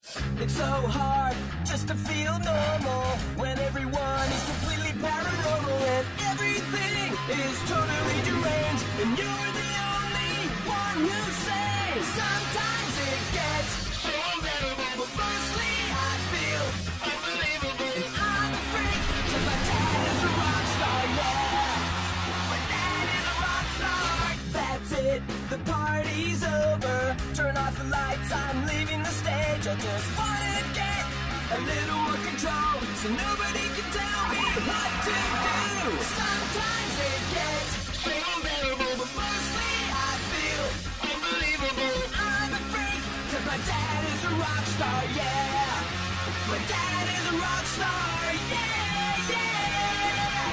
It's so hard just to feel normal when everyone is completely paranormal and everything is totally deranged, and you're the only one who's sane. Sometimes it gets unbearable, but mostly I feel unbelievable. And I'm a freak, 'cause my dad is a rock star, yeah. My dad is a rock star. That's it, the party's over. Turn off the lights, I'm leaving the stage. I just wanna get a little more control, so nobody can tell me what to do. Sometimes it gets unbearable, but mostly I feel unbelievable. I'm a freak, 'cause my dad is a rock star, yeah. My dad is a rock star, yeah, yeah.